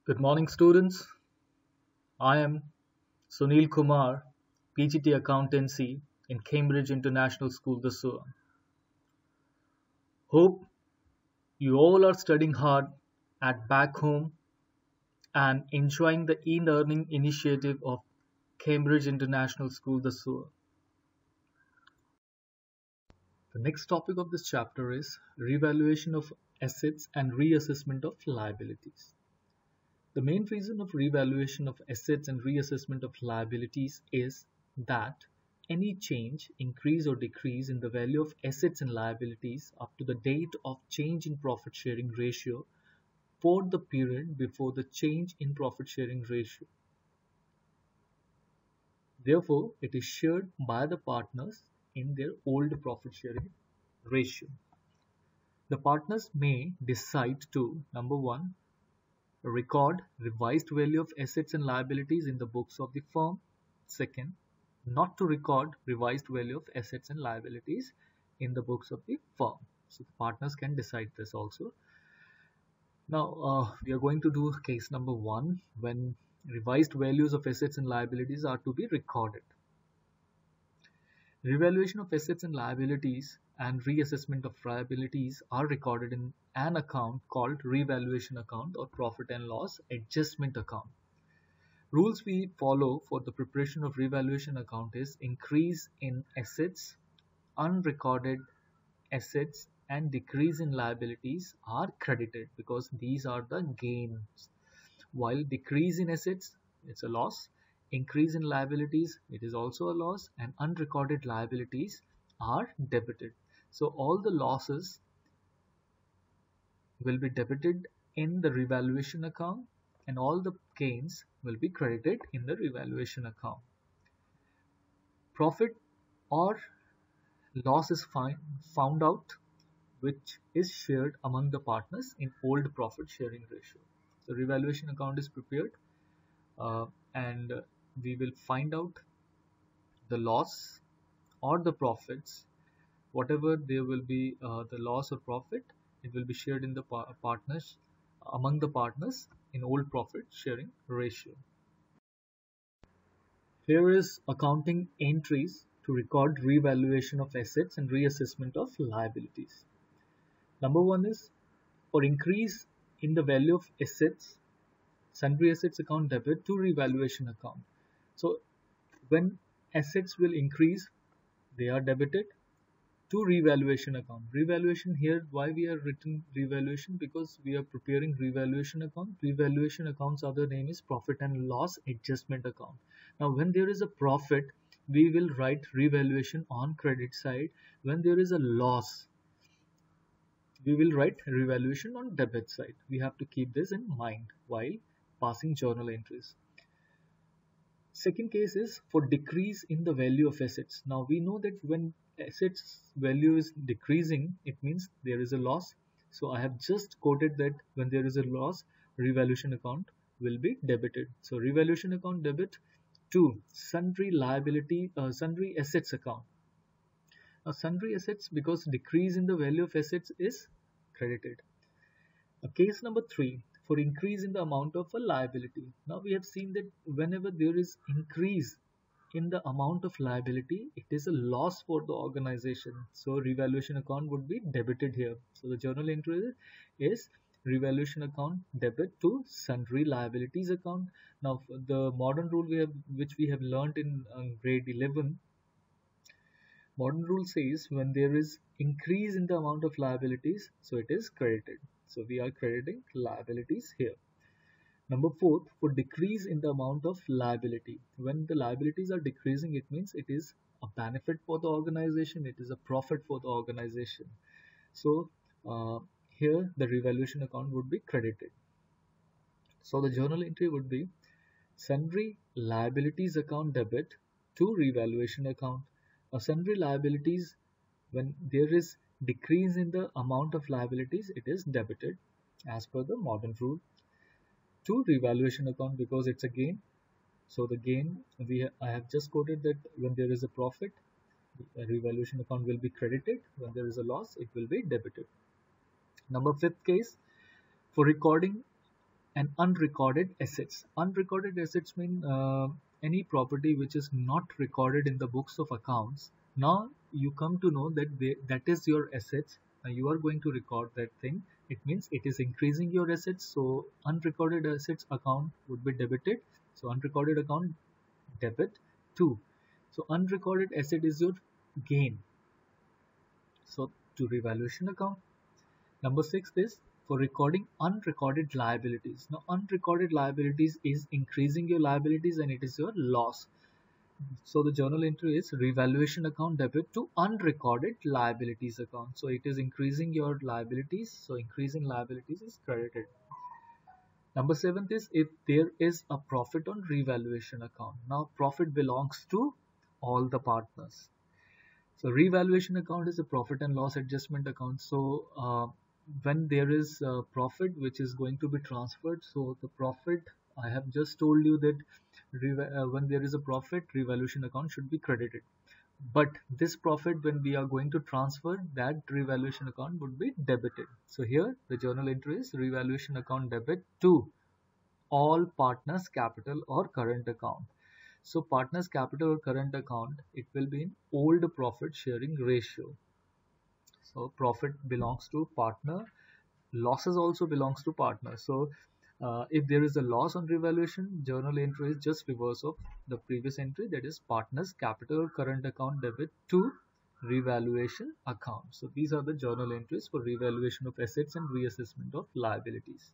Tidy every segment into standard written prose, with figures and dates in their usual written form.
Good morning, students. I am Sunil Kumar, PGT Accountancy in Cambridge International School, Dasur. Hope you all are studying hard at back home and enjoying the e-learning initiative of Cambridge International School, Dasur. The next topic of this chapter is revaluation of assets and reassessment of liabilities. The main reason of revaluation of assets and reassessment of liabilities is that any change, increase or decrease in the value of assets and liabilities up to the date of change in profit sharing ratio for the period before the change in profit sharing ratio. Therefore, it is shared by the partners in their old profit sharing ratio. The partners may decide to, number one, record revised value of assets and liabilities in the books of the firm. Second, not to record revised value of assets and liabilities in the books of the firm. So the partners can decide this also. Now we are going to do case number 1 when revised values of assets and liabilities are to be recorded. Revaluation of assets and liabilities and reassessment of liabilities are recorded in an account called revaluation account or profit and loss adjustment account. Rules we follow for the preparation of revaluation account is increase in assets, unrecorded assets and decrease in liabilities are credited because these are the gains. While decrease in assets, it's a loss. Increase in liabilities, it is also a loss, and unrecorded liabilities are debited. So all the losses will be debited in the revaluation account and all the gains will be credited in the revaluation account. Profit or loss is found out which is shared among the partners in old profit sharing ratio. So revaluation account is prepared and we will find out the loss or the profits, whatever there will be the loss or profit, it will be shared in the partners among the partners in old profit sharing ratio. Here is accounting entries to record revaluation of assets and reassessment of liabilities. Number 1 is for increase in the value of assets, sundry assets account debit to revaluation account. So when assets will increase, they are debited to revaluation account. Revaluation here, why we are written revaluation? Because we are preparing revaluation account. Revaluation account's other name is profit and loss adjustment account. Now when there is a profit, we will write revaluation on credit side. When there is a loss, we will write revaluation on debit side. We have to keep this in mind while passing journal entries. Second case is for decrease in the value of assets. Now we know that when assets value is decreasing, it means there is a loss. So I have just quoted that when there is a loss, revaluation account will be debited. So revaluation account debit to sundry assets account. Now sundry assets, because decrease in the value of assets is credited. Case number 3 for increase in the amount of a liability. Now we have seen that whenever there is increase in the amount of liability, it is a loss for the organization. So revaluation account would be debited here. So the journal entry is revaluation account debit to sundry liabilities account. Now the modern rule which we have learned in grade 11. Modern rule says when there is increase in the amount of liabilities, so it is credited. So we are crediting liabilities here. Number 4, for decrease in the amount of liability. When the liabilities are decreasing, it means it is a benefit for the organization, it is a profit for the organization. So here the revaluation account would be credited. So the journal entry would be sundry liabilities account debit to revaluation account. Sundry liabilities, when there is decrease in the amount of liabilities, it is debited as per the modern rule to revaluation account because it's a gain. So the gain I have just quoted that when there is a profit, the revaluation account will be credited. When there is a loss, it will be debited. Number 5th case for recording and unrecorded assets. Unrecorded assets mean any property which is not recorded in the books of accounts. Now you come to know that that is your assets. Now you are going to record that thing. It means it is increasing your assets. So unrecorded assets account would be debited. So unrecorded account debit 2. So unrecorded asset is your gain. So to revaluation account. Number 6 is for recording unrecorded liabilities. Now unrecorded liabilities is increasing your liabilities and it is your loss. So the journal entry is revaluation account debit to unrecorded liabilities account. So it is increasing your liabilities. So increasing liabilities is credited. Number 7 is if there is a profit on revaluation account. Now profit belongs to all the partners. So revaluation account is a profit and loss adjustment account. So when there is a profit which is going to be transferred, so the profit, I have just told you that when there is a profit, revaluation account should be credited. But this profit, when we are going to transfer, that revaluation account would be debited. So here the journal entry is revaluation account debit to all partners capital or current account. So partners capital or current account, it will be in old profit sharing ratio. So profit belongs to partner, losses also belongs to partner. So if there is a loss on revaluation, journal entry is just reverse of the previous entry, that is partners capital or current account debit to revaluation account. So these are the journal entries for revaluation of assets and reassessment of liabilities.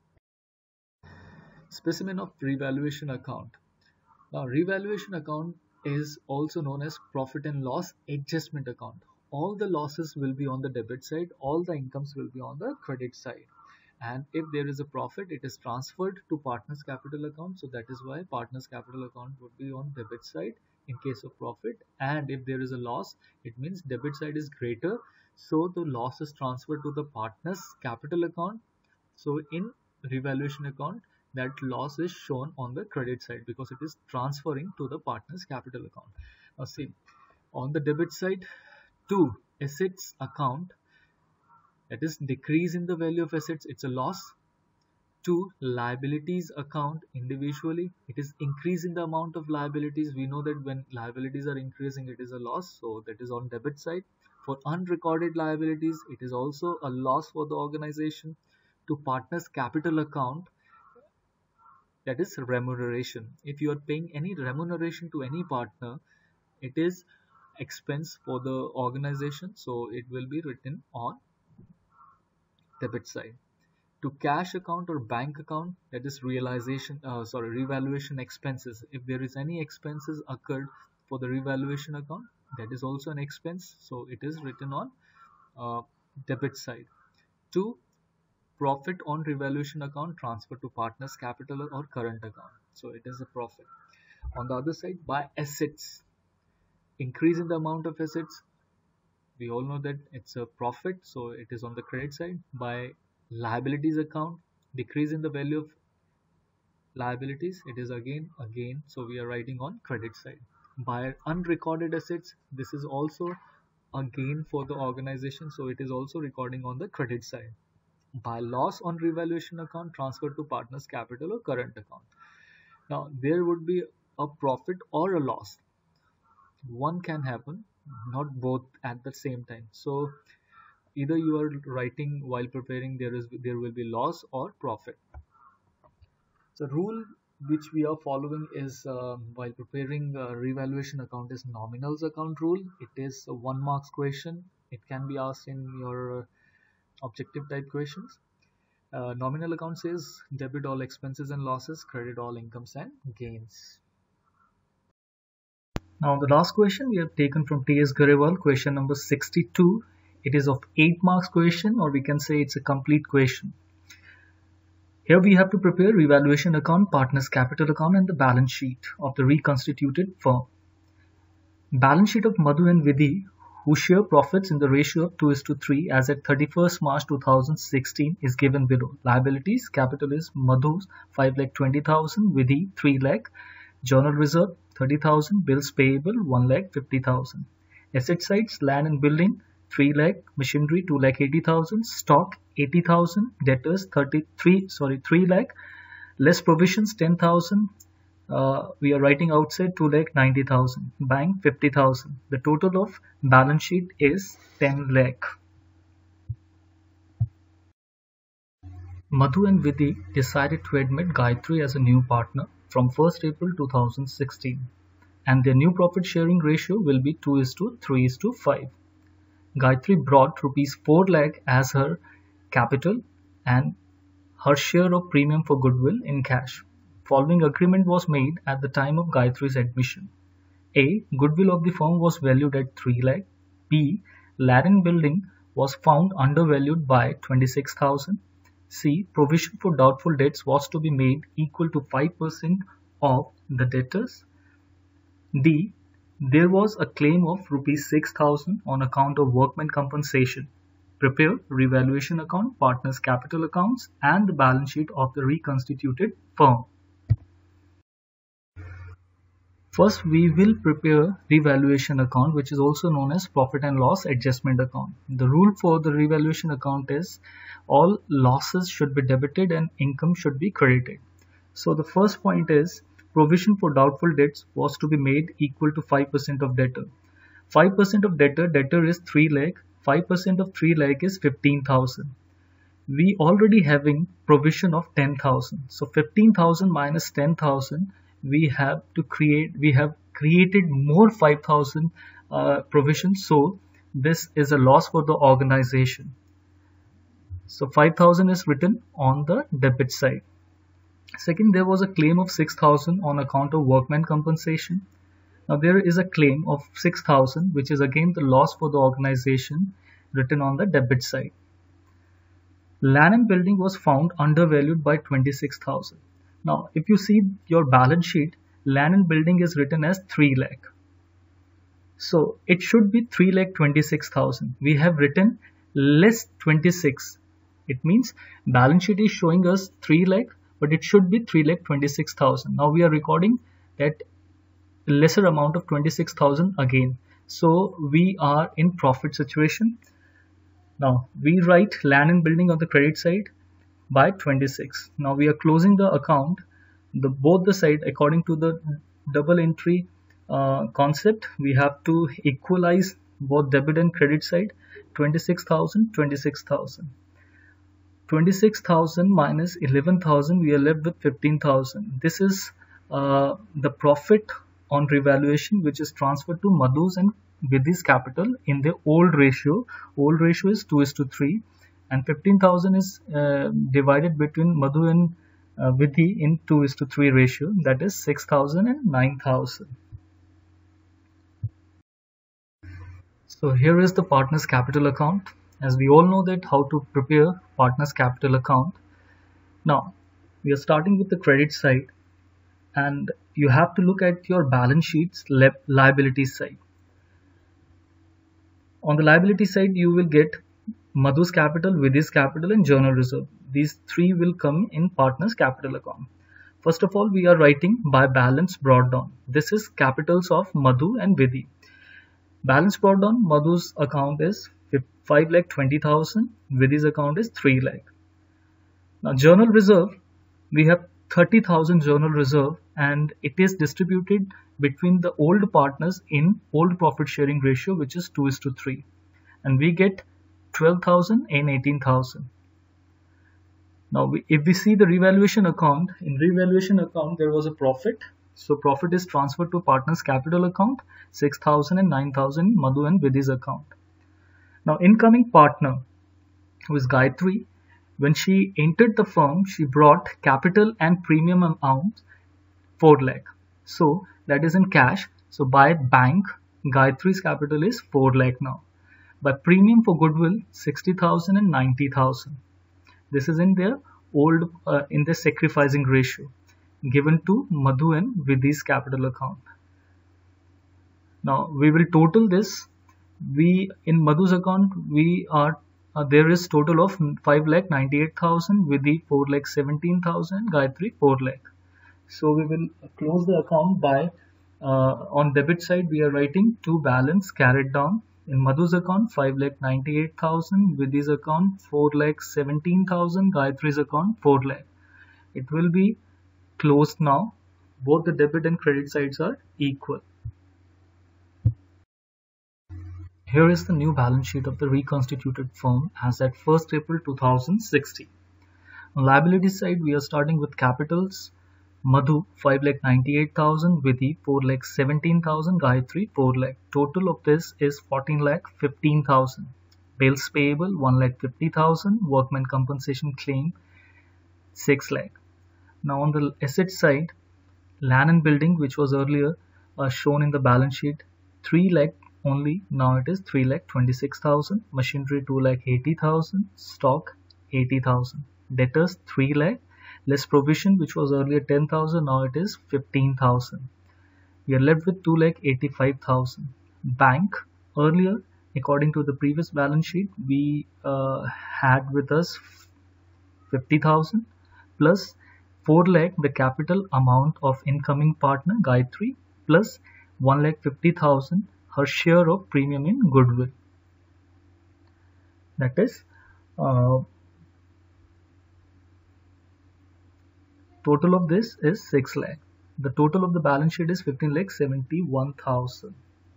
Specimen of revaluation account. Now, revaluation account is also known as profit and loss adjustment account. All the losses will be on the debit side, all the incomes will be on the credit side. And if there is a profit, it is transferred to partners capital account. So that is why partners capital account would be on debit side in case of profit. And if there is a loss, it means debit side is greater. So the loss is transferred to the partners capital account. So in revaluation account, that loss is shown on the credit side because it is transferring to the partner's capital account. Now see, on the debit side, to assets account, that is decrease in the value of assets, it's a loss. To liabilities account, individually, it is increase in the amount of liabilities. We know that when liabilities are increasing, it is a loss. So that is on debit side. For unrecorded liabilities, it is also a loss for the organization. To partners capital account, that is remuneration. If you are paying any remuneration to any partner, it is expense for the organization, so it will be written on debit side. To cash account or bank account, that is revaluation expenses. If there is any expenses occurred for the revaluation account, that is also an expense, so it is written on debit side. To profit on revaluation account, transfer to partners capital or current account, so it is a profit. On the other side, by assets, increase in the amount of assets, we all know that it's a profit, so it is on the credit side. By liabilities account, decrease in the value of liabilities, it is again a gain, so we are writing on credit side. By unrecorded assets, this is also a gain for the organization, so it is also recording on the credit side. By loss on revaluation account, transfer to partners capital or current account. Now there would be a profit or a loss, one can happen, not both at the same time. So either you are writing while preparing, there will be loss or profit. The rule which we are following is while preparing revaluation account is nominals account rule. It is a 1 marks question. It can be asked in your objective type questions. Nominal account says debit all expenses and losses, credit all incomes and gains. Now the last question we have taken from T.S. Garewal, question number 62. It is of 8 marks question, or we can say it's a complete question. Here we have to prepare revaluation account, partners capital account and the balance sheet of the reconstituted firm. Balance sheet of Madhu and Vidhi, who share profits in the ratio of 2:3 as at 31st March 2016 is given below. Liabilities, capital is Madhu's 5,20,000, Vidhi 3 lakh, journal reserve 30,000, bills payable 1,50,000. Asset sides, land and building 3 lakh, machinery 2,80,000, stock 80,000, debtors 3 lakh, Less provisions 10,000. We are writing outside 2 lakh 90,000. Bank 50,000. The total of balance sheet is 10 lakh. Madhu and Vidhi decided to admit Gayatri as a new partner from 1st April 2016, and their new profit sharing ratio will be 2:3:5. Gayatri brought rupees 4 lakh as her capital and her share of premium for goodwill in cash. Following agreement was made at the time of Gayatri's admission. A. Goodwill of the firm was valued at 3 lakh. B. Land building was found undervalued by 26,000. C. Provision for doubtful debts was to be made equal to 5% of the debtors. D. There was a claim of rupees 6,000 on account of workmen compensation. Prepare revaluation account, partners' capital accounts, and the balance sheet of the reconstituted firm. First, we will prepare revaluation account, which is also known as profit and loss adjustment account. The rule for the revaluation account is all losses should be debited and income should be credited. So the first point is provision for doubtful debts was to be made equal to 5% of debtor. 5% of debtor is 3 lakh. 5% of 3 lakh is 15,000. We already having provision of 10,000. So 15,000 minus 10,000, we have created more 5,000 provision. So this is a loss for the organization. So 5,000 is written on the debit side. Second, there was a claim of 6,000 on account of workman compensation. Now there is a claim of 6,000, which is again the loss for the organization, written on the debit side. Land and building was found undervalued by 26,000. Now if you see your balance sheet, land and building is written as 3 lakh. So it should be 3 lakh 26,000. We have written less 26. It means balance sheet is showing us 3 lakh, but it should be 3 lakh 26,000. Now we are recording that lesser amount of 26,000 again. So we are in profit situation. Now we write land and building on the credit side by 26. Now we are closing the account, both the side according to the double entry concept. We have to equalize both debit and credit side. 26,000, 26,000. 26,000 minus 11,000, we are left with 15,000. This is the profit on revaluation, which is transferred to Madhu's and Vidhi's capital in the old ratio. Old ratio is 2:3, and 15,000 is divided between Madhu and Vidhi in 2:3 ratio. That is 6,000 and 9,000. So here is the partner's capital account. As we all know that how to prepare partner's capital account. Now we are starting with the credit side, and you have to look at your balance sheet's liability side. On the liability side, you will get Madhu's capital, Vidhi's capital, and journal reserve. These three will come in partner's capital account. First of all, we are writing by balance brought down. This is capitals of Madhu and Vidhi. Balance brought down, Madhu's account is 5 lakh 20,000, Vidhi's account is 3 lakh. Now journal reserve, we have 30,000 journal reserve, and it is distributed between the old partners in old profit sharing ratio, which is 2:3, and we get 12,000 and 18,000. Now if we see the revaluation account, in revaluation account there was a profit, so profit is transferred to partners capital account, 6,000 and 9,000 Madhu and Vidhi's account. Now incoming partner, who is Gayatri, when she entered the firm, she brought capital and premium amount 4 lakh. So that is in cash. So by bank, Gayatri's capital is 4 lakh now. By premium for goodwill, 60,000 and 90,000. This is in their old, in the sacrificing ratio given to Madhu and Vidhi's capital account. Now we will total this. We in Madhu's account, we are there is total of 5 lakh 98,000, Vidhi 4 lakh 17,000, Gayatri 4 lakh. So we will close the account by on debit side we are writing to balance carried down. In Madhu's account 5 lakh 98,000, Vidhi's account 4 lakh 17,000, Gayatri's account 4 lakh. It will be closed now. Both the debit and credit sides are equal. Here is the new balance sheet of the reconstituted firm as at 1st April 2016. On liability side, we are starting with capitals. Madhu 5,98,000, Vidhi 4,17,000, Gayatri 4 lakh. Total of this is 14,15,000. Bills payable 1,50,000, workman compensation claim 6 lakh. Now on the asset side, land and building, which was earlier shown in the balance sheet 3 lakh only, now it is 3 lakh 26,000. Machinery 2 lakh 80,000. Stock 80,000. Debtors 3 lakh. Less provision, which was earlier 10,000, now it is 15,000. We are left with 2 lakh 85,000. Bank, earlier, according to the previous balance sheet, we had with us 50,000 plus 4 lakh the capital amount of incoming partner Gayatri plus 1 lakh 50,000 her share of premium in goodwill. That is total of this is 6 lakh. The total of the balance sheet is 15 lakh 71,000.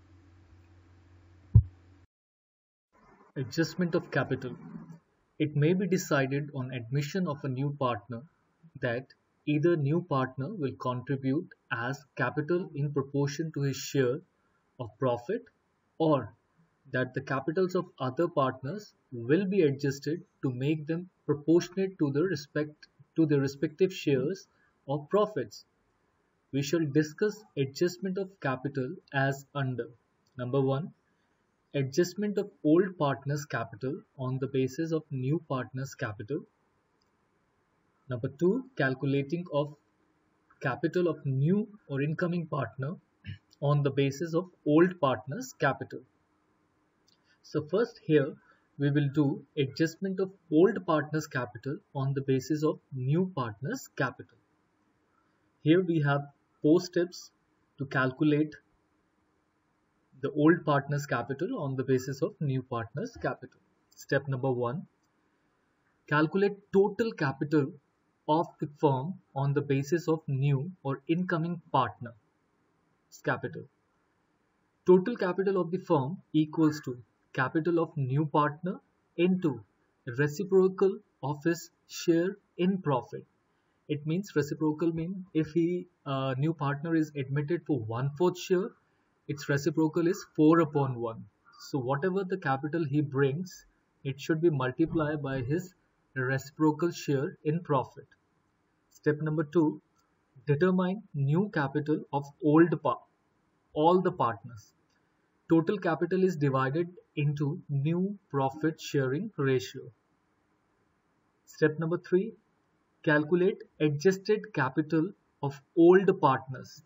Adjustment of capital. It may be decided on admission of a new partner that either new partner will contribute as capital in proportion to his share of profit, or that the capitals of other partners will be adjusted to make them proportionate to the respective shares of profits. We shall discuss adjustment of capital as under. Number 1. Adjustment of old partner's capital on the basis of new partner's capital. Number 2. Calculating of capital of new or incoming partner on the basis of old partner's capital. So first here we will do adjustment of old partner's capital on the basis of new partner's capital. Here we have 4 steps to calculate the old partner's capital on the basis of new partner's capital. Step number 1. Calculate total capital of the firm on the basis of new or incoming partner's capital. Total capital of the firm equals to capital of new partner into reciprocal of his share in profit. It means reciprocal means if new partner is admitted for 1/4 share, its reciprocal is 4 upon 1. So whatever the capital he brings, it should be multiplied by his reciprocal share in profit. Step number 2, determine new capital of all the partners. Total capital is divided into new profit sharing ratio. Step number 3, calculate adjusted capital of old partners.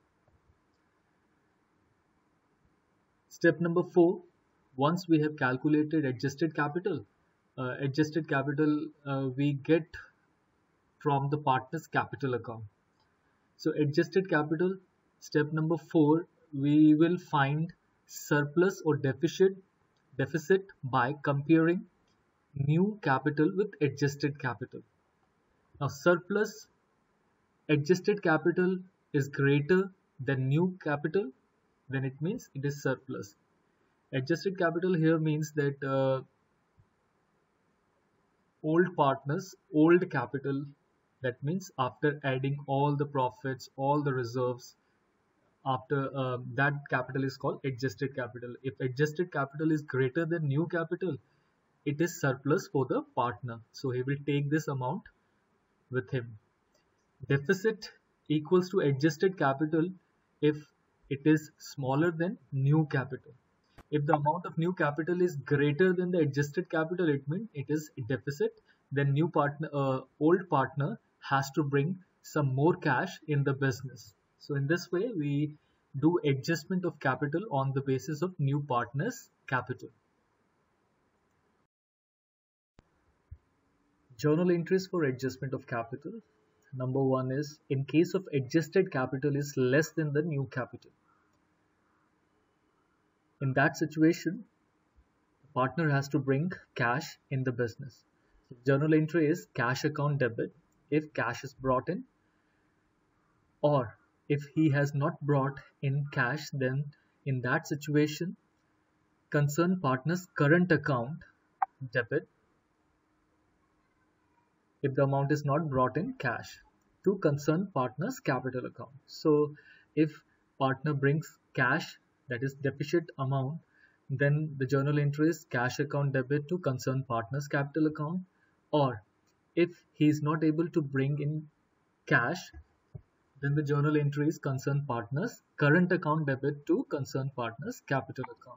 Step number 4, once we have calculated adjusted capital we get from the partner's capital account. So adjusted capital, step number 4, we will find surplus or deficit by comparing new capital with adjusted capital. Now surplus adjusted capital is greater than new capital, then it means it is surplus. Adjusted capital here means that old partners, old capital, that means after adding all the profits, all the reserves, after that capital is called adjusted capital. If adjusted capital is greater than new capital, it is surplus for the partner. So he will take this amount with him. Deficit equals to adjusted capital if it is smaller than new capital. If the amount of new capital is greater than the adjusted capital, it means it is a deficit. Then old partner has to bring some more cash in the business. So in this way, we do adjustment of capital on the basis of new partner's capital. Journal entries for adjustment of capital. Number 1 is in case of adjusted capital is less than the new capital. In that situation, the partner has to bring cash in the business. So journal entry is cash account debit if cash is brought in. Or if he has not brought in cash, then in that situation, concerned partner's current account debit if the amount is not brought in cash to concerned partner's capital account. So if partner brings cash, that is deficit amount, then the journal entry is cash account debit to concerned partner's capital account. Or if he is not able to bring in cash, then the journal entry is concerned partner's current account debit to concerned partner's capital account.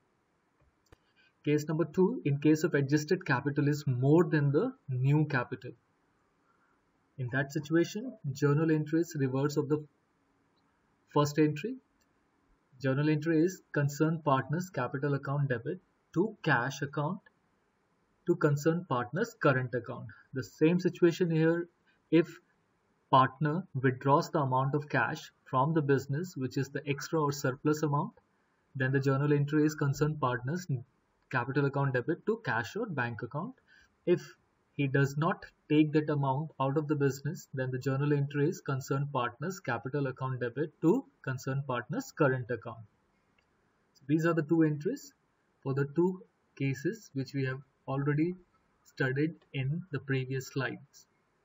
Case number 2, in case of adjusted capital is more than the new capital. In that situation, journal entry is reverse of the first entry. Journal entry is concerned partner's capital account debit to cash account to concerned partner's current account. The same situation here, if partner withdraws the amount of cash from the business, which is the extra or surplus amount, then the journal entry is concerned partner's capital account debit to cash or bank account. If he does not take that amount out of the business, then the journal entry is concerned partner's capital account debit to concerned partner's current account. So these are the two entries for the two cases which we have already studied in the previous slides.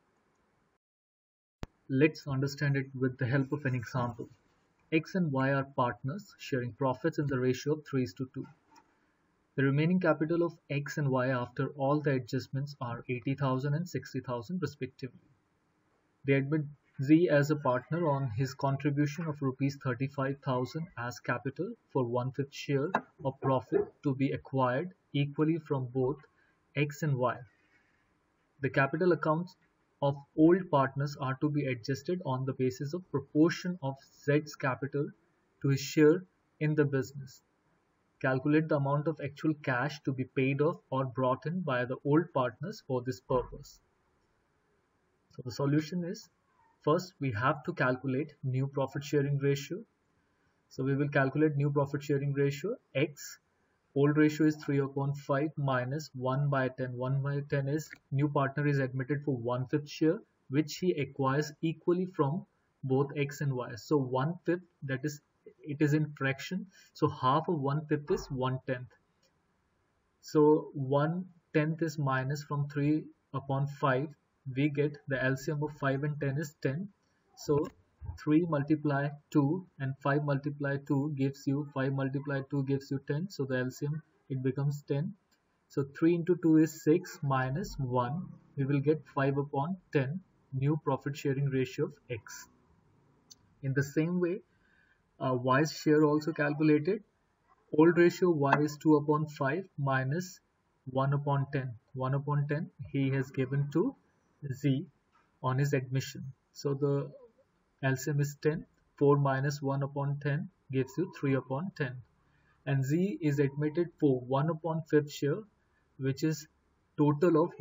Let's understand it with the help of an example. X and Y are partners sharing profits in the ratio of 3:2. The remaining capital of X and Y after all the adjustments are 80,000 and 60,000 respectively. They admit Z as a partner on his contribution of rupees 35,000 as capital for 1/5 share of profit to be acquired equally from both X and Y. The capital accounts of old partners are to be adjusted on the basis of proportion of Z's capital to his share in the business. Calculate the amount of actual cash to be paid off or brought in by the old partners for this purpose. So the solution is, first we have to calculate new profit sharing ratio. So we will calculate new profit sharing ratio. X, old ratio is 3/5 minus 1/10. 1/10 is new partner is admitted for 1/5 share, which he acquires equally from both X and Y. So 1/5, that is, it is in fraction, so half of 1/5 is 1/10. So 1/10 is minus from 3/5. We get the LCM of 5 and 10 is 10. So 3 multiply 2 and 5 multiply 2 gives you 5 multiply 2 gives you 10. So the LCM, it becomes 10. So 3 into 2 is 6 minus 1. We will get 5/10 new profit sharing ratio of X. In the same way, Y's share also calculated. Old ratio Y is 2/5 minus 1/10. 1/10 he has given to Z on his admission. So the LCM is 10. 4 minus 1/10 gives you 3/10. And Z is admitted for 1/5 share, which is total of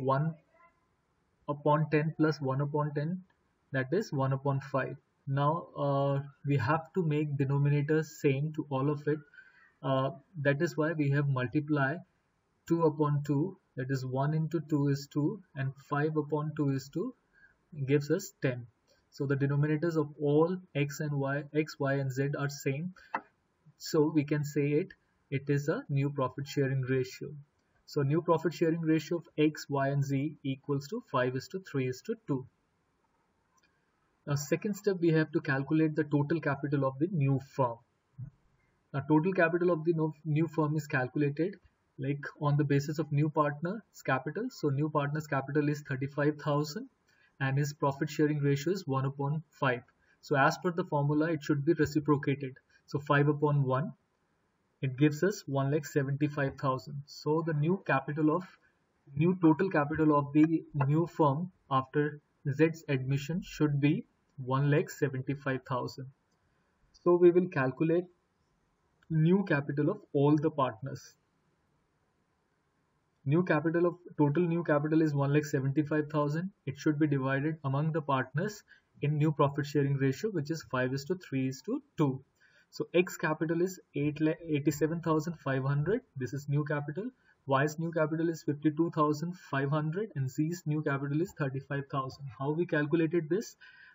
1/10 plus 1/10, that is 1/5. Now we have to make denominators same to all of it. That is why we have multiply 2/2, that is 1 into 2 is 2, and 5/2 is 2, gives us 10. So the denominators of all X and Y, X, Y and Z are same. So we can say it is a new profit sharing ratio. So new profit sharing ratio of X, Y and Z equals to 5:3:2. Now second step, we have to calculate the total capital of the new firm. Now total capital of the new firm is calculated like on the basis of new partner's capital. So new partner's capital is 35,000 and his profit sharing ratio is 1/5. So as per the formula, it should be reciprocated. So 5/1, it gives us 1,75,000. So the new total capital of the new firm after Z's admission should be 1,75,000. So we will calculate new capital of all the partners. Total new capital is 1,75,000. It should be divided among the partners in new profit sharing ratio, which is 5:3:2. So X capital is 87,500. This is new capital. Y's new capital is 52,500 and Z's new capital is 35,000. How we calculated this?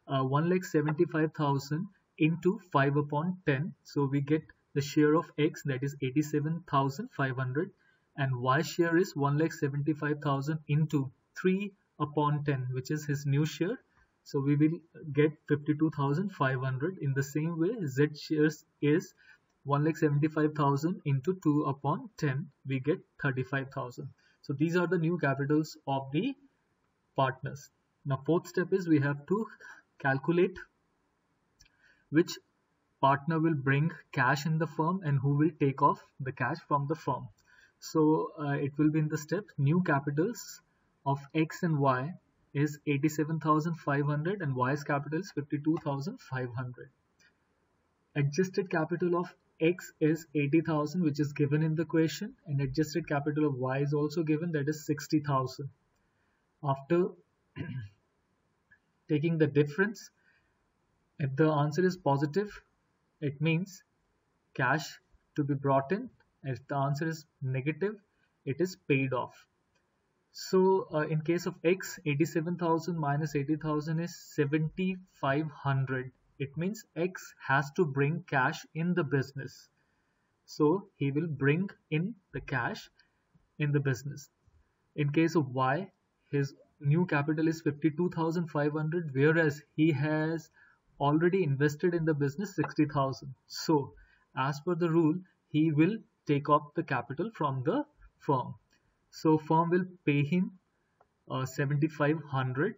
1,75,000 into 5 upon 10. So we get the share of X, that is 87,500, and Y share is 1,75,000 into 3 upon 10, which is his new share. So we will get 52,500. In the same way, Z shares is 1,75,000 into 2 upon 10, we get 35,000. So these are the new capitals of the partners. Now fourth step is we have to calculate which partner will bring cash in the firm and who will take off the cash from the firm. So it will be in the step new capitals of X and Y is 87,500 and Y's capital is 52,500. Adjusted capital of X is 80,000, which is given in the question, and adjusted capital of Y is also given, that is 60,000. After taking the difference, if the answer is positive, it means cash to be brought in. If the answer is negative, it is paid off. So in case of X, 87,000 minus 80,000 is 7,500. It means X has to bring cash in the business. So he will bring in the cash in the business. In case of Y, his new capital is 52,500, whereas he has already invested in the business 60,000. So as per the rule, he will take off the capital from the firm. So firm will pay him 7,500.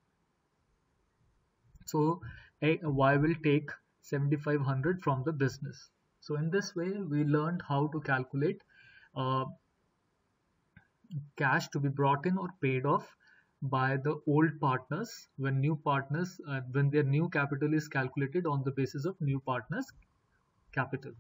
So Y will take 7,500 from the business. So in this way, we learned how to calculate cash to be brought in or paid off by the old partners when when their new capital is calculated on the basis of new partners capital.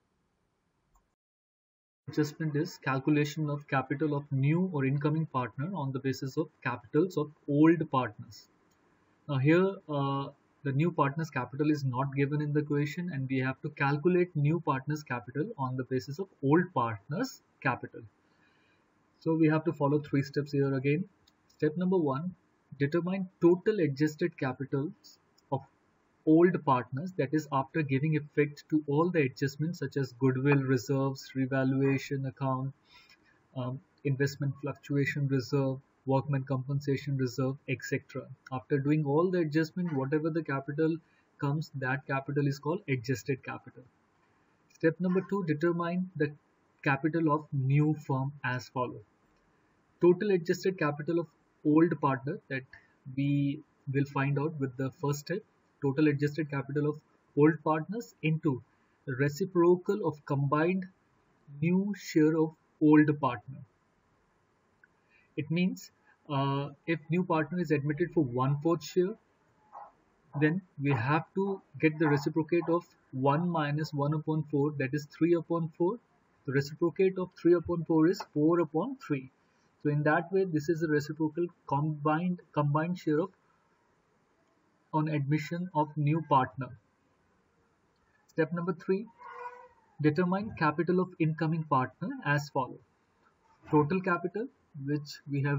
Adjustment is calculation of capital of new or incoming partner on the basis of capitals of old partners. Now here the new partner's capital is not given in the question, and we have to calculate new partner's capital on the basis of old partner's capital. So we have to follow 3 steps here again. Step number 1, determine total adjusted capitals of old partners, that is after giving effect to all the adjustments such as goodwill reserves, revaluation account, investment fluctuation reserve, workman compensation reserve, etc. After doing all the adjustment, whatever the capital comes, that capital is called adjusted capital. Step number 2, determine the capital of new firm as follows. Total adjusted capital of old partner, that we will find out with the first step. Total adjusted capital of old partners into reciprocal of combined new share of old partner. It means if new partner is admitted for 1/4 share, then we have to get the reciprocate of 1 minus 1 upon 4, that is 3 upon 4. The reciprocate of 3 upon 4 is 4 upon 3. So in that way, this is a reciprocal combined share of on admission of new partner. Step number 3, determine capital of incoming partner as follows. Total capital, which we have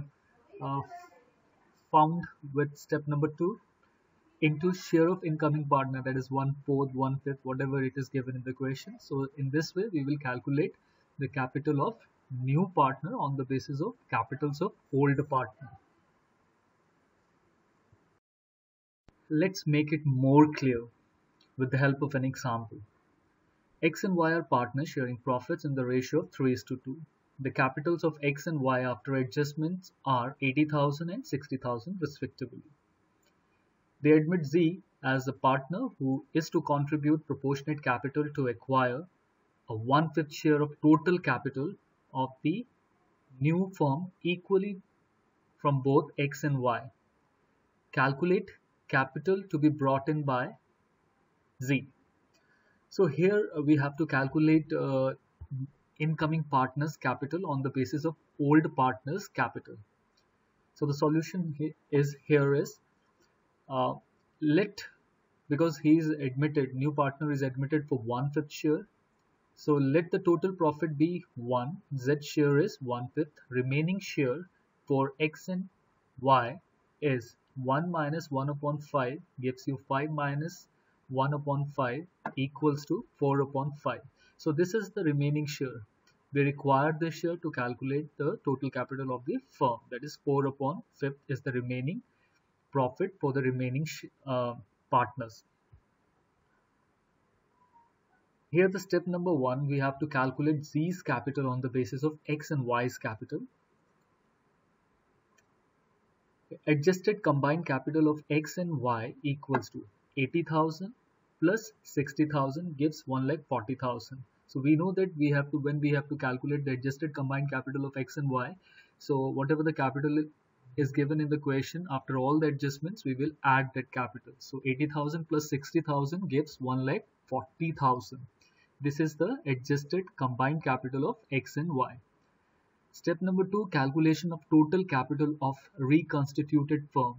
found with step number 2, into share of incoming partner, that is 1/4, 1/5, whatever it is given in the question. So in this way, we will calculate the capital of new partner on the basis of capitals of old partner. Let's make it more clear with the help of an example. X and Y are partners sharing profits in the ratio of 3:2. The capitals of X and Y after adjustments are 80,000 and 60,000 respectively. They admit Z as a partner who is to contribute proportionate capital to acquire a 1/5 share of total capital of the new firm equally from both X and Y. Calculate capital to be brought in by Z. So here we have to calculate incoming partners capital on the basis of old partners capital. So the solution is because he is admitted, new partner is admitted for 1/5 share. So let the total profit be 1, Z share is 1/5, remaining share for X and Y is 1 minus 1 upon 5 gives you 5 minus 1 upon 5 equals to 4 upon 5. So this is the remaining share. We require this share to calculate the total capital of the firm. That is 4 upon 5 is the remaining profit for the remaining partners. Here the step number 1, we have to calculate Z's capital on the basis of X and Y's capital. Adjusted combined capital of X and Y equals to 80,000 plus 60,000 gives 1,40,000. So we know that when we have to calculate the adjusted combined capital of X and Y, so whatever the capital is given in the question, after all the adjustments, we will add that capital. So 80,000 plus 60,000 gives 1,40,000. This is the adjusted combined capital of X and Y. Step number 2, calculation of total capital of reconstituted firm.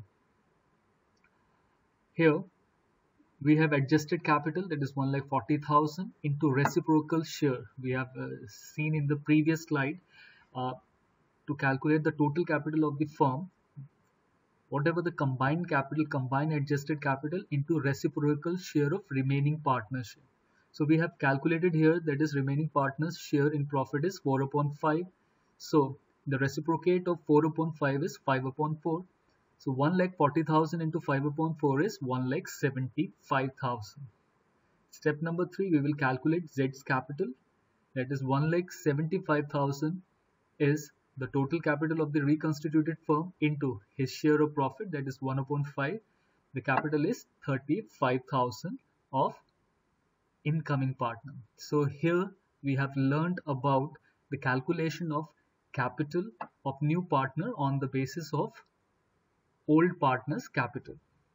Here we have adjusted capital, that is 1,40,000 into reciprocal share. We have seen in the previous slide, to calculate the total capital of the firm, whatever the combined adjusted capital into reciprocal share of remaining partnership. So we have calculated here, that is remaining partners share in profit is 4 upon 5. So the reciprocate of 4 upon 5 is 5 upon 4. So 1,40,000 into 5 upon 4 is 1,75,000. Step number 3, we will calculate Z's capital. That is 1,75,000 is the total capital of the reconstituted firm into his share of profit, that is 1 upon 5. The capital is 35,000 of incoming partner. So here we have learned about the calculation of capital of new partner on the basis of old partner's capital.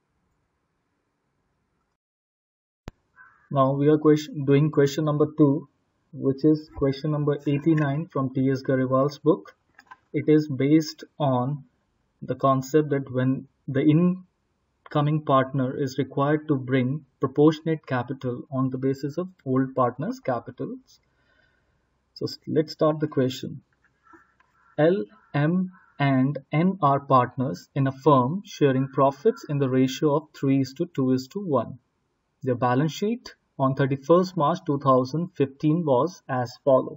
Now we are doing question number 2, which is question number 89 from T.S. Gariwal's book. It is based on the concept that when the incoming partner is required to bring proportionate capital on the basis of old partner's capitals. So let's start the question. L, M and N are partners in a firm sharing profits in the ratio of 3:2:1. Their balance sheet on 31st March 2015 was as follows.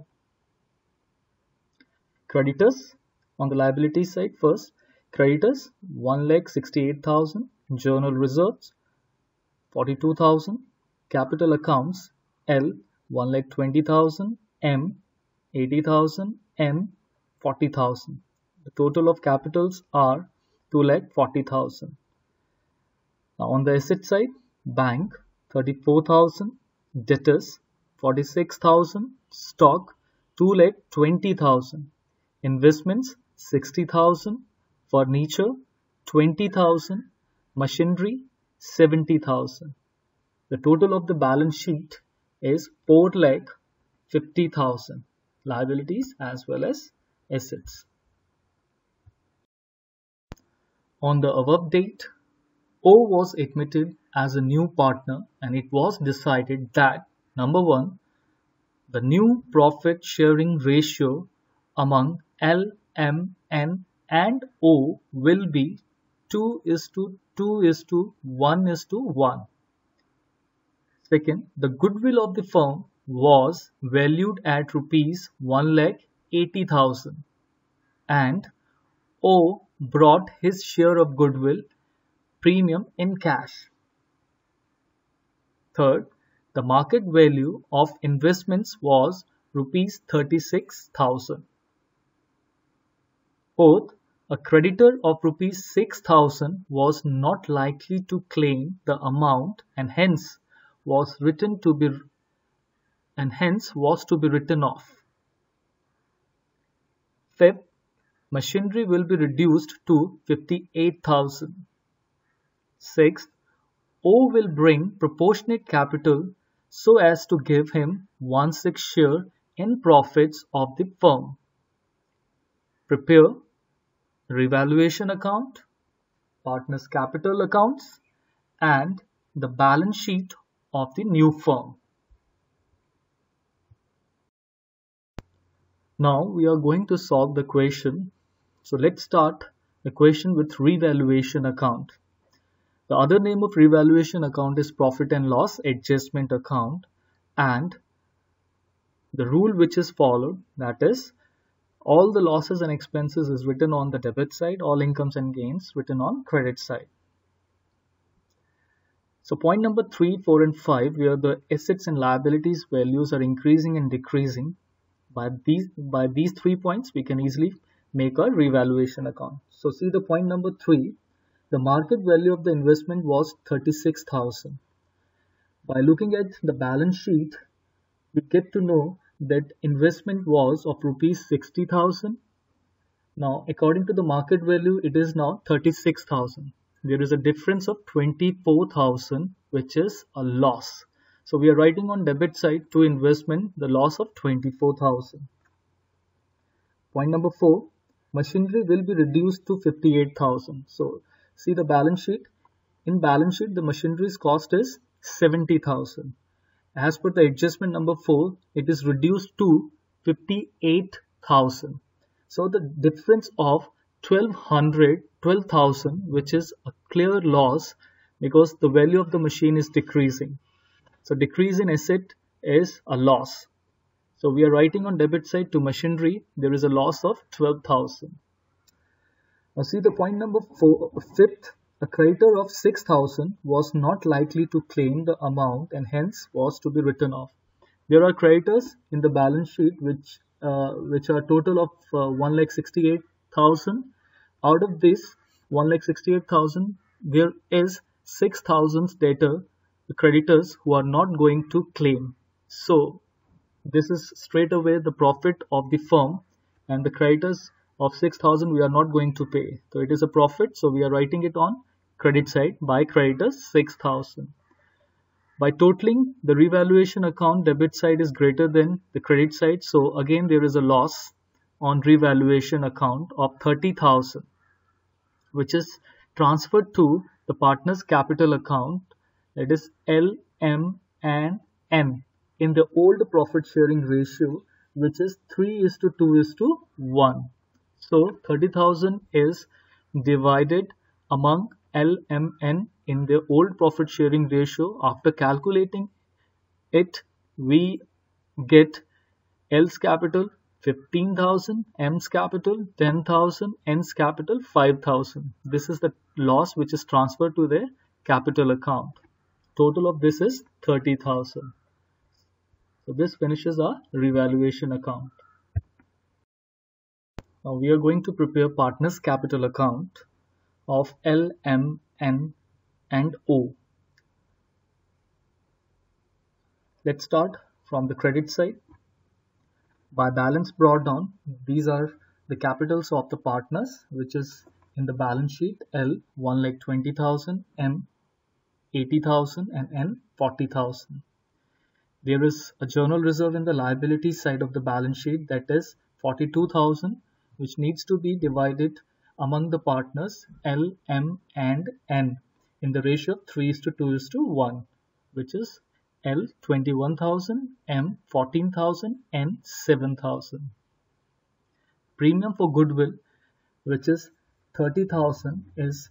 Creditors on the liability side first. Creditors 1,68,000. Journal reserves 42,000. Capital accounts L 1,20,000. M 80,000. N 40,000. The total of capitals are 2,40,000. Now on the asset side, bank 34,000, debtors 46,000, stock 2,20,000, investments 60,000, furniture 20,000, machinery 70,000. The total of the balance sheet is 4,50,000, liabilities as well as assets. On the above date, O was admitted as a new partner and it was decided that number 1, the new profit sharing ratio among L, M, N and O will be 2:1:1. Second, the goodwill of the firm was valued at rupees 1,80,000 and O brought his share of goodwill premium in cash. Third, the market value of investments was rupees 36,000. Fourth, a creditor of rupees 6,000 was not likely to claim the amount and hence was to be written off. Fifth, machinery will be reduced to 58,000. Sixth, O will bring proportionate capital so as to give him 1/6 share in profits of the firm. Prepare revaluation account, partners' capital accounts, and the balance sheet of the new firm. Now we are going to solve the question. So let's start equation with revaluation account. The other name of revaluation account is profit and loss adjustment account, and the rule which is followed, that is, all the losses and expenses is written on the debit side, all incomes and gains written on credit side. So point number 3, 4 and 5, where the assets and liabilities values are increasing and decreasing, by these 3 points we can easily make a revaluation account. So see the point number 3, the market value of the investment was 36,000. By looking at the balance sheet, we get to know that investment was of rupees 60,000. Now according to the market value, it is now 36,000. There is a difference of 24,000, which is a loss. So we are writing on debit side to investment the loss of 24,000. Point number 4, machinery will be reduced to 58,000. So see the balance sheet. In balance sheet, the machinery's cost is 70,000. As per the adjustment number 4, it is reduced to 58,000. So the difference of 12,000, which is a clear loss because the value of the machine is decreasing. So decrease in asset is a loss. So we are writing on debit side to machinery, there is a loss of 12,000. Now see the point number 5th, a creditor of 6,000 was not likely to claim the amount and hence was to be written off. There are creditors in the balance sheet which are total of 1,68,000. Out of this 1,68,000, there is 6,000 creditors who are not going to claim. So this is straight away the profit of the firm, and the creditors of 6,000 we are not going to pay. So it is a profit, so we are writing it on credit side by creditors 6,000. By totaling, the revaluation account debit side is greater than the credit side, so again there is a loss on revaluation account of 30,000, which is transferred to the partner's capital account, that is L, M and N, in the old profit sharing ratio, which is 3:2:1. So 30,000 is divided among L, M, N in the old profit sharing ratio. After calculating it, we get L's capital 15,000, M's capital 10,000, N's capital 5,000. This is the loss which is transferred to their capital account. Total of this is 30,000. So this finishes our revaluation account. Now we are going to prepare partner's capital account of L, M, N and O. Let's start from the credit side. By balance brought down, these are the capitals of the partners, which is in the balance sheet: L 1,20,000, M 80,000 and N 40,000. There is a journal reserve in the liability side of the balance sheet, that is 42,000, which needs to be divided among the partners L, M and N in the ratio of 3:2:1, which is L 21,000, M 14,000, N 7,000. Premium for goodwill, which is 30,000, is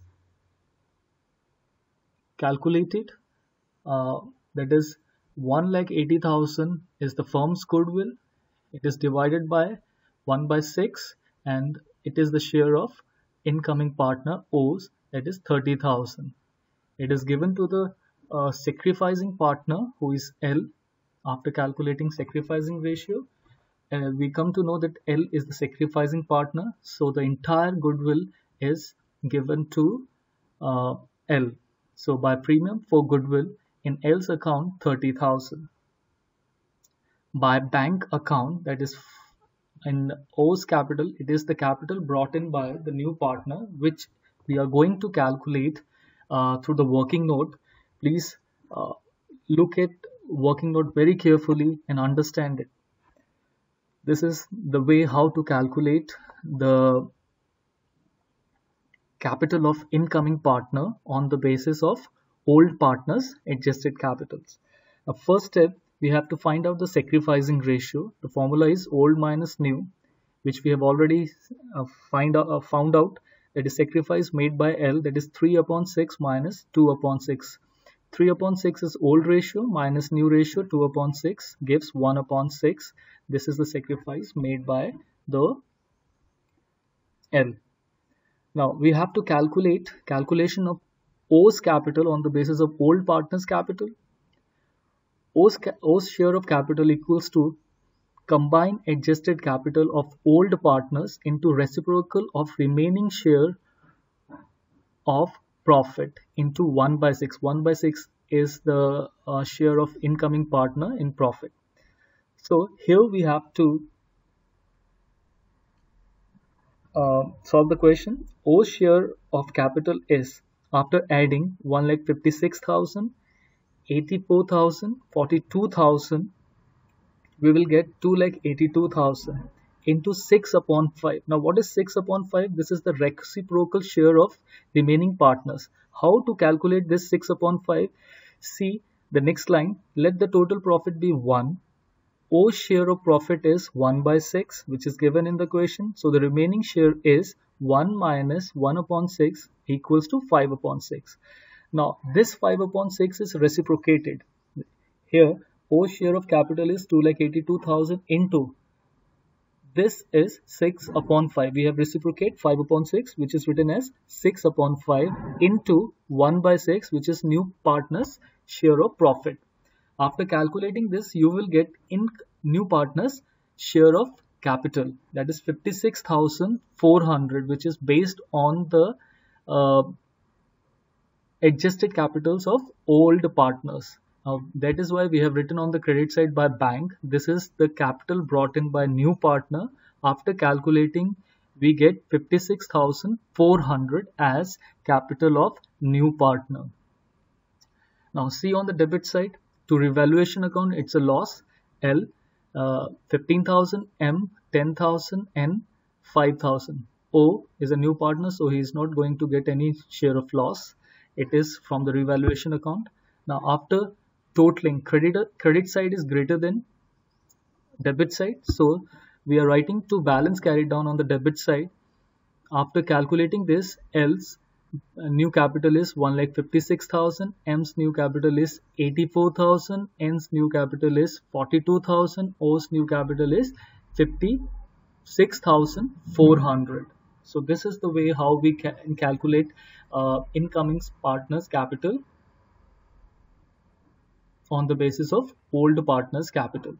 calculated. That is 1,80,000 is the firm's goodwill. It is divided by 1/6, and it is the share of incoming partner O's, that is 30,000. It is given to the sacrificing partner, who is L. After calculating sacrificing ratio, we come to know that L is the sacrificing partner, so the entire goodwill is given to L. So by premium for goodwill in L's account 30,000. By bank account, that is in O's capital, it is the capital brought in by the new partner, which we are going to calculate through the working note. Please look at working note very carefully and understand it. This is the way how to calculate the capital of incoming partner on the basis of old partners adjusted capitals. First step, we have to find out the sacrificing ratio. The formula is old minus new, which we have already found out. that is sacrifice made by L, that is 3 upon 6 minus 2 upon 6. 3 upon 6 is old ratio minus new ratio 2 upon 6 gives 1 upon 6. This is the sacrifice made by the L. Now we have to calculate calculation of O's capital on the basis of old partner's capital. O's share of capital equals to combine adjusted capital of old partners into reciprocal of remaining share of profit into 1 by 6. 1 by 6 is the share of incoming partner in profit. So here we have to solve the question. O's share of capital is, after adding 1,56,000, 84,000, 42,000, we will get 2,82,000 into 6 upon 5. Now what is 6 upon 5? This is the reciprocal share of remaining partners. How to calculate this 6 upon 5? See the next line. Let the total profit be 1. O's share of profit is 1 by 6, which is given in the question. So the remaining share is 1 minus 1 upon 6 equals to 5 upon 6. Now this 5 upon 6 is reciprocated. Here O's share of capital is 2,82,000 into this is 6 upon 5. We have reciprocate 5 upon 6, which is written as 6 upon 5 into 1 by 6, which is new partner's share of profit. After calculating this, you will get in new partner's share of capital, that is 56,400, which is based on the adjusted capitals of old partners. That is why we have written on the credit side by bank. This is the capital brought in by new partner. After calculating, we get 56,400 as capital of new partner. Now see on the debit side, to revaluation account, it's a loss. L, 15,000, M, 10,000, N, 5,000. O is a new partner, so he is not going to get any share of loss. It is from the revaluation account. Now after totaling, credit side is greater than debit side, so we are writing to balance carried down on the debit side. After calculating this, L's new capital is 1,56,000, M's new capital is 84,000, N's new capital is 42,000, O's new capital is 56,400. So this is the way how we can calculate incoming partner's capital on the basis of old partner's capital.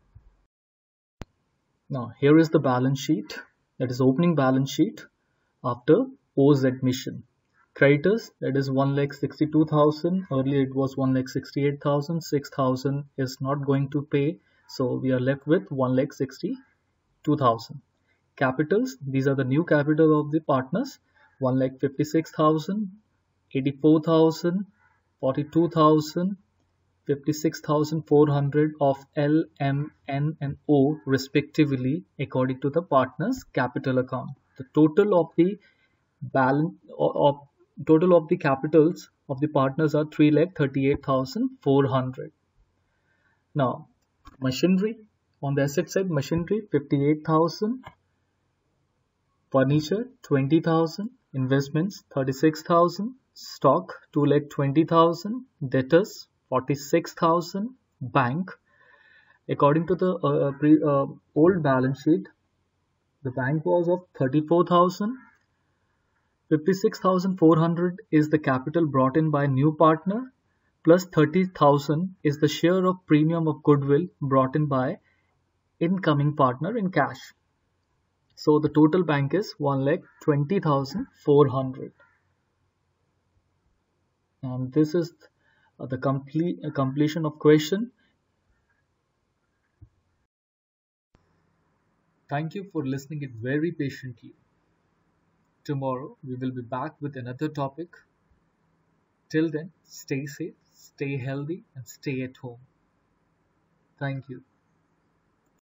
Now here is the balance sheet, that is opening balance sheet after O's admission. Creditors, that is 1,62,000. Earlier it was 1,68,000. 6,000 is not going to pay, so we are left with 1,62,000. Capitals, these are the new capital of the partners: 1,56,000, 84,000, 42,000, 56,400 of L, M, N and O respectively according to the partner's capital account. The total of the balance of total of the capitals of the partners are 3,38,400. Now machinery, on the asset side, machinery 58,000, furniture 20,000, investments 36,000, stock 2,20,000, debtors 46,000, bank. According to the old balance sheet, the bank was of 34,000. 56,400 is the capital brought in by new partner, plus 30,000 is the share of premium of goodwill brought in by incoming partner in cash. So the total bank is 1,20,400. And this is the completion of question. Thank you for listening it very patiently. Tomorrow we will be back with another topic. Till then, stay safe, stay healthy and stay at home. Thank you.